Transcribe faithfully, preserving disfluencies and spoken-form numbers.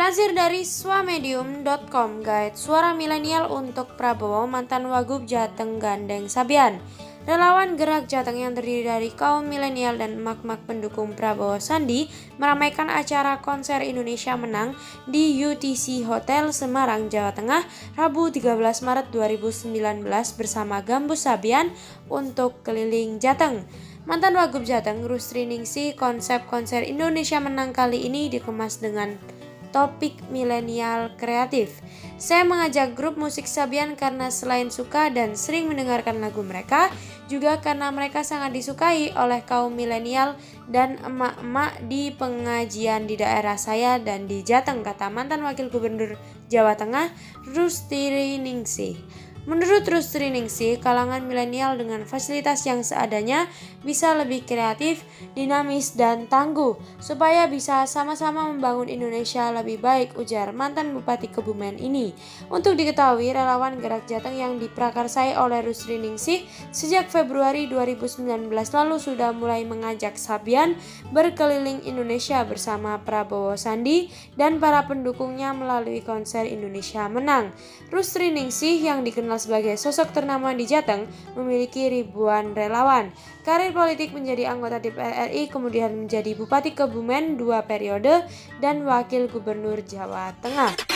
Dilansir dari swamedium dot com, guide suara milenial untuk Prabowo, mantan Wagub Jateng gandeng Sabian. Relawan Gerak Jateng yang terdiri dari kaum milenial dan emak-emak pendukung Prabowo Sandi meramaikan acara konser Indonesia Menang di U T C Hotel Semarang, Jawa Tengah, Rabu tiga belas Maret dua ribu sembilan belas bersama Gambus Sabian untuk keliling Jateng. Mantan Wagub Jateng, Rusri Ningsih, konsep konser Indonesia Menang kali ini dikemas dengan topik milenial kreatif. Saya mengajak grup musik Sabian karena selain suka dan sering mendengarkan lagu mereka, juga karena mereka sangat disukai oleh kaum milenial dan emak-emak di pengajian di daerah saya dan di Jateng, kata mantan Wakil Gubernur Jawa Tengah, Rusri Ningsih. Menurut Rusri Ningsih, kalangan milenial dengan fasilitas yang seadanya bisa lebih kreatif, dinamis, dan tangguh supaya bisa sama-sama membangun Indonesia lebih baik, ujar mantan Bupati Kebumen ini. Untuk diketahui, relawan Gerak Jateng yang diprakarsai oleh Rusri Ningsih sejak Februari dua ribu sembilan belas lalu sudah mulai mengajak Sabian berkeliling Indonesia bersama Prabowo Sandi dan para pendukungnya melalui konser Indonesia Menang. Rusri Ningsih yang dikenal sebagai sosok ternama di Jateng memiliki ribuan relawan. Karir politik menjadi anggota D P R R I, kemudian menjadi Bupati Kebumen dua periode dan Wakil Gubernur Jawa Tengah.